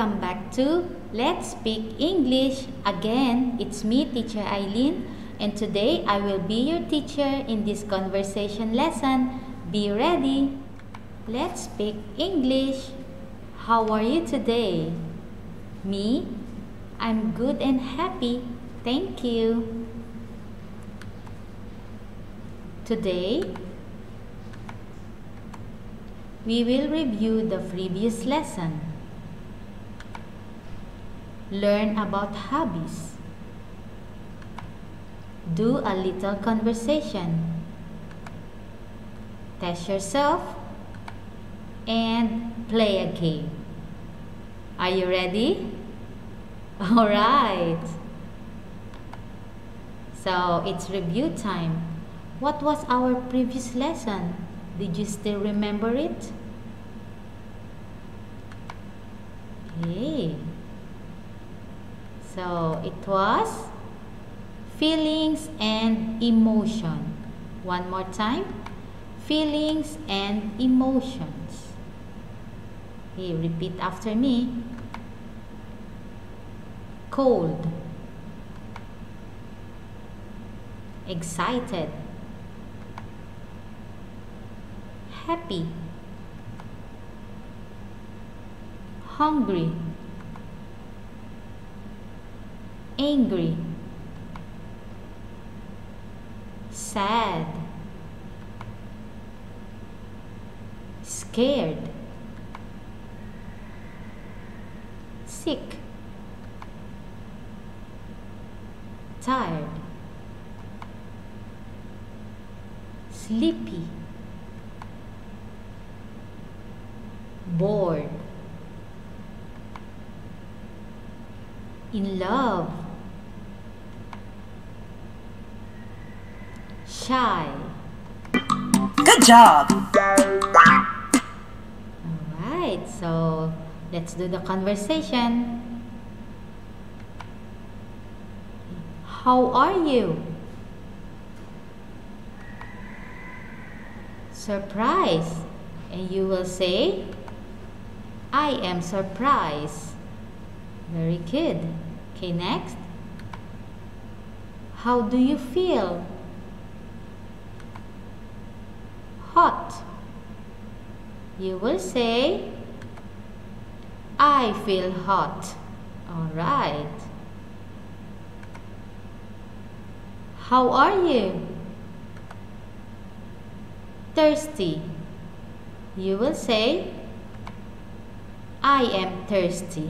Welcome back to Let's Speak English. Again, it's me, Teacher Eileen, and today I will be your teacher in this conversation lesson. Be ready. Let's speak English. How are you today? Me? I'm good and happy. Thank you. Today, we will review the previous lesson. Learn about hobbies. Do a little conversation. Test yourself and play a game. Are you ready? All right. So it's review time. What was our previous lesson? Did you still remember it? Okay. So it was feelings and emotion. One more time. Feelings and emotions. Okay, repeat after me. Cold. Excited. Happy. Hungry. Angry. Sad. Scared. Sick. Tired. Sleepy. Bored. In love. Shy. Good job! Alright, so let's do the conversation. How are you? Surprised. And you will say, I am surprised. Very good. Okay, next. How do you feel? Hot. You will say, I feel hot. All right. How are you? Thirsty. You will say, I am thirsty.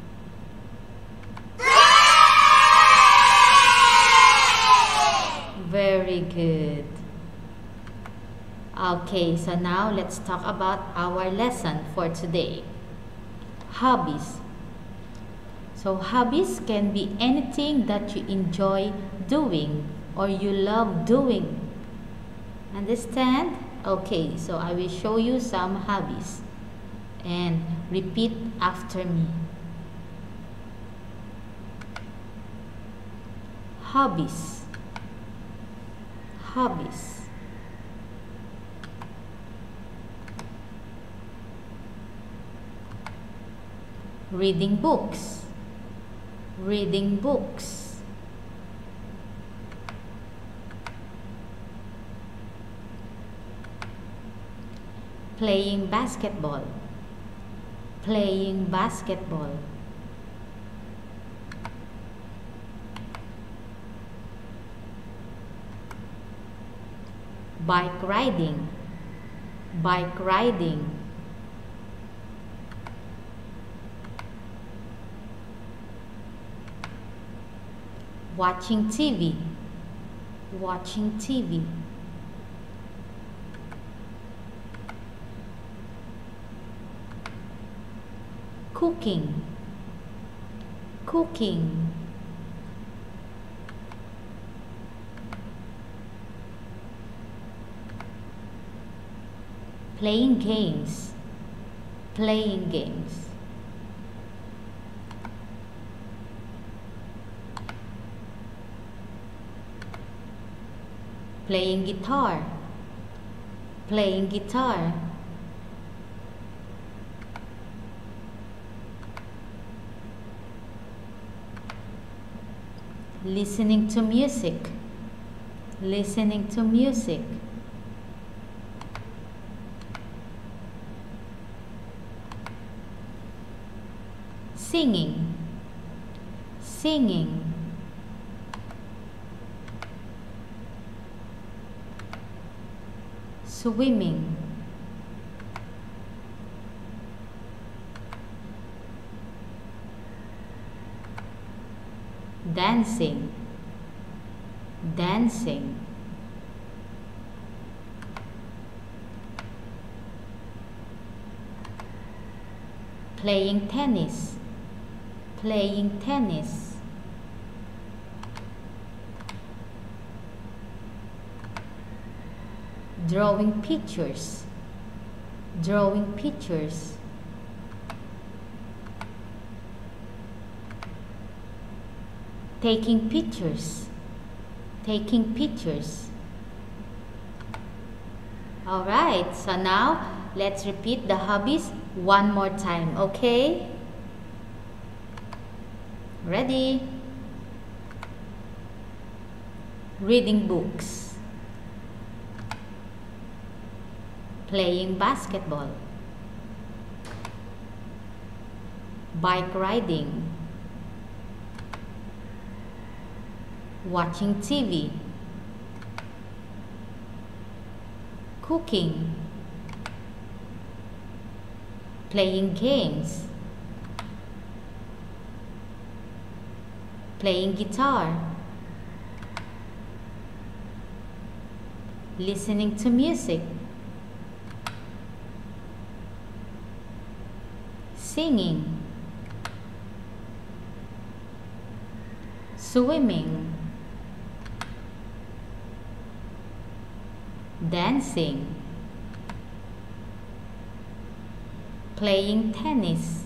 Very good. Okay, so now let's talk about our lesson for today. Hobbies. So hobbies can be anything that you enjoy doing or you love doing. Understand? Okay, so I will show you some hobbies and repeat after me. Hobbies. Hobbies. Reading books. Reading books. Playing basketball. Playing basketball. Bike riding. Bike riding. Watching TV. Watching TV. Cooking. Cooking. Playing games. Playing games. Playing guitar. Playing guitar. Listening to music. Listening to music. Singing. Singing. Swimming. Dancing. Dancing. Playing tennis. Playing tennis. Drawing pictures. Drawing pictures. Taking pictures. Taking pictures. Alright, so now let's repeat the hobbies one more time, okay? Ready? Reading books. Playing basketball. Bike riding. Watching TV. Cooking. Playing games. Playing guitar. Listening to music. Singing. Swimming. Dancing. Playing tennis.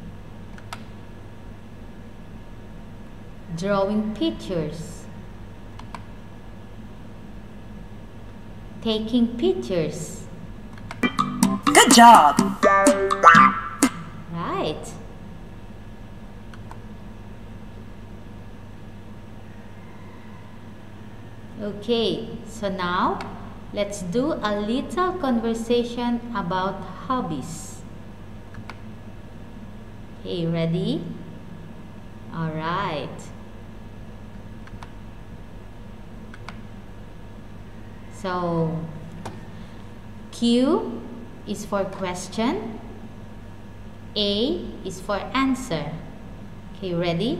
Drawing pictures. Taking pictures. Good job! Right. Okay, so now let's do a little conversation about hobbies. Okay, ready? Alright. So, Q is for question. A is for answer. Okay, ready?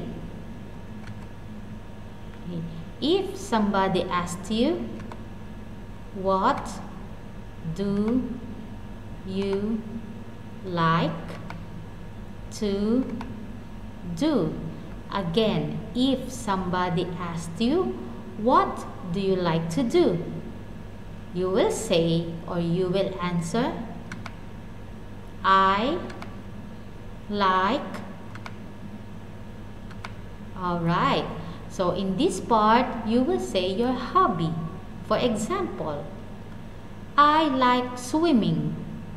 Okay. If somebody asks you, what do you like to do? Again, if somebody asks you, what do you like to do? You will say or you will answer, I like. Alright, so in this part, you will say your hobby. For example, I like swimming.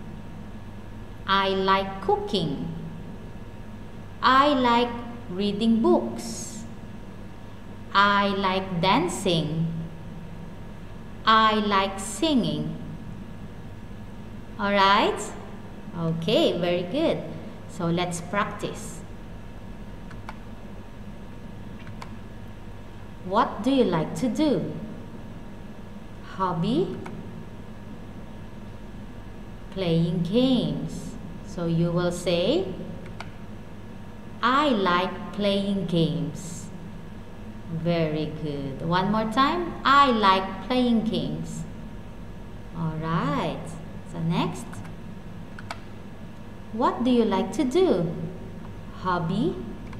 I like cooking. I like reading books. I like dancing. I like singing. Alright? Okay, very good. So let's practice. What do you like to do? Hobby? Playing games. So you will say, I like playing games. Very good. One more time. I like playing games. Alright. So next. What do you like to do? Hobby?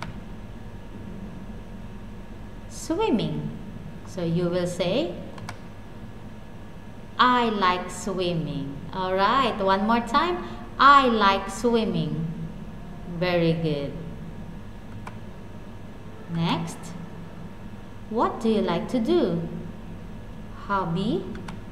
Swimming. So you will say, I like swimming. Alright. One more time. I like swimming. Very good. Next. What do you like to do? Hobby?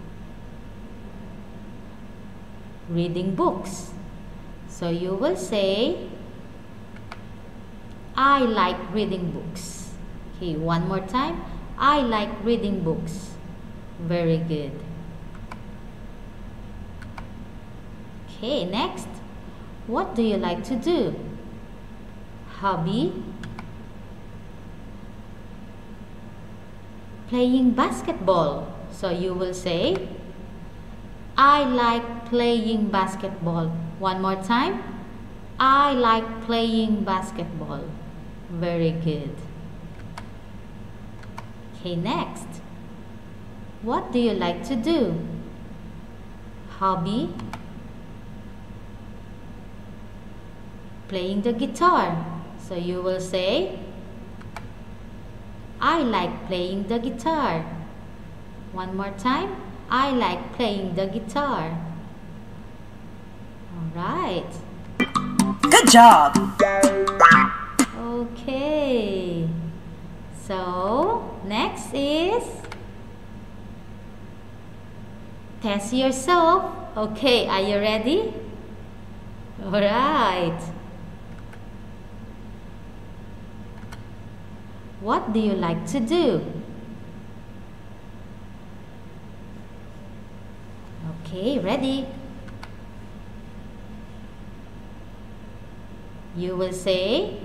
Reading books. So you will say, I like reading books. Okay, one more time. I like reading books. Very good. Okay, next. What do you like to do? Hobby. Playing basketball. So you will say, I like playing basketball. One more time. I like playing basketball. Very good. Okay, next. What do you like to do? Hobby. Playing the guitar. So you will say, I like playing the guitar. One more time. I like playing the guitar. Alright. Good job. Okay. So, next is test yourself. Okay, are you ready? Alright. What do you like to do? Okay, ready? You will say,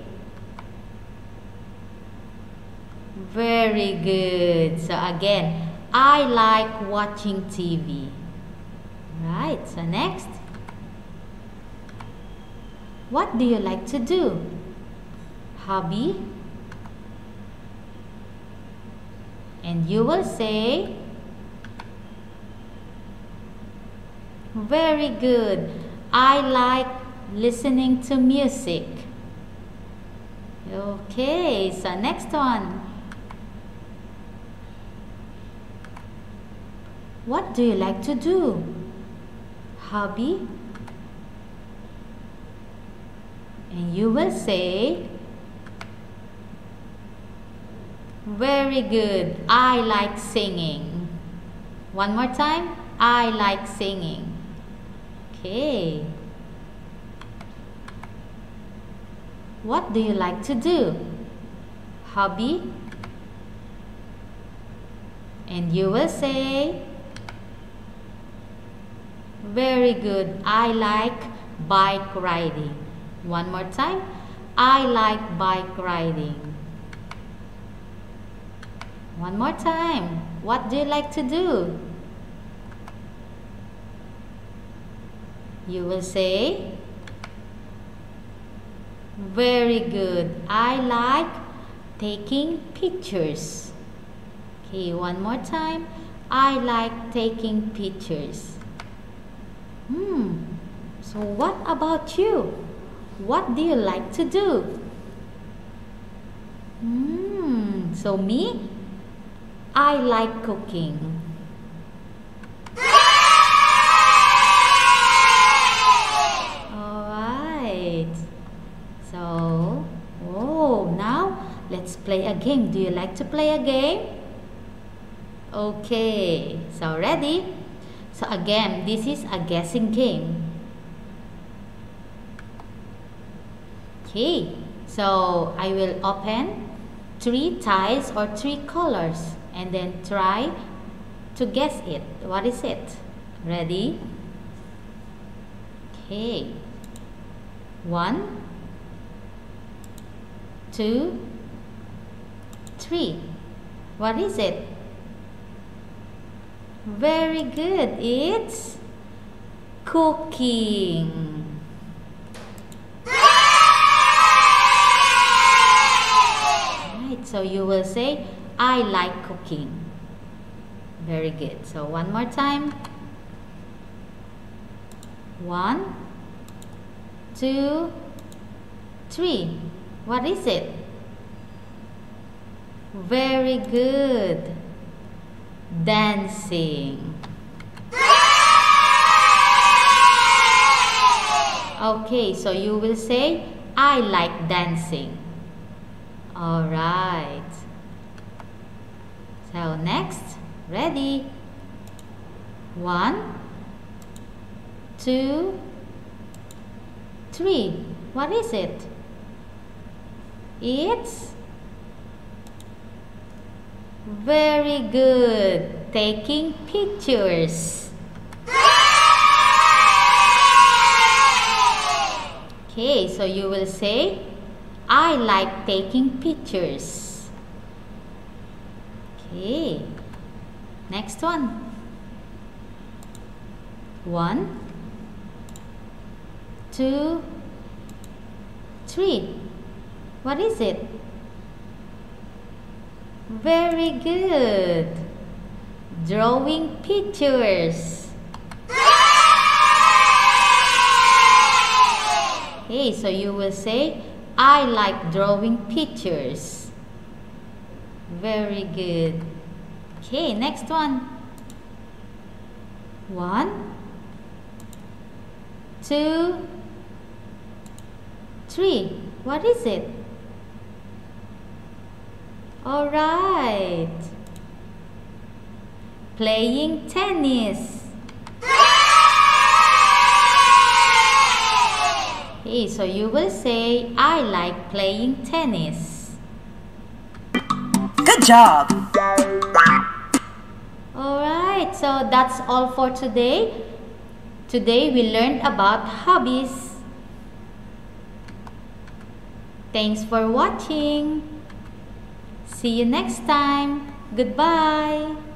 very good. So again, I like watching TV. Right, so next. What do you like to do? Hobby. And you will say, very good. I like listening to music. Okay, so next one. What do you like to do? Hobby. And you will say, very good. I like singing. One more time. I like singing. Okay. What do you like to do? Hobby. And you will say, very good. I like bike riding. One more time. I like bike riding. One more time. What do you like to do? You will say, very good. I like taking pictures. Okay, one more time. I like taking pictures. So what about you? What do you like to do? So me, I like cooking. Alright. So, now let's play a game. Do you like to play a game? Okay, so ready? So again, this is a guessing game. Okay, so I will open 3 tiles or 3 colors and then try to guess it. What is it? Ready? Okay. 1, 2, 3. What is it? Very good. It's cooking. So you will say, I like cooking. Very good. So one more time. 1, 2, 3. What is it? Very good. Dancing. Okay, so you will say, I like dancing. Alright. So next, ready? 1, 2, 3. What is it? It's Very good. Taking pictures. Okay, so you will say, I like taking pictures. Okay, next one. 1, 2, 3. What is it? Very good. Drawing pictures. Okay, so you will say, I like drawing pictures. Very good. Okay, next one. 1, 2, 3. What is it? All right. Playing tennis. Okay, so you will say, I like playing tennis. Good job. Alright, so that's all for today. Today we learned about hobbies. Thanks for watching. See you next time. Goodbye.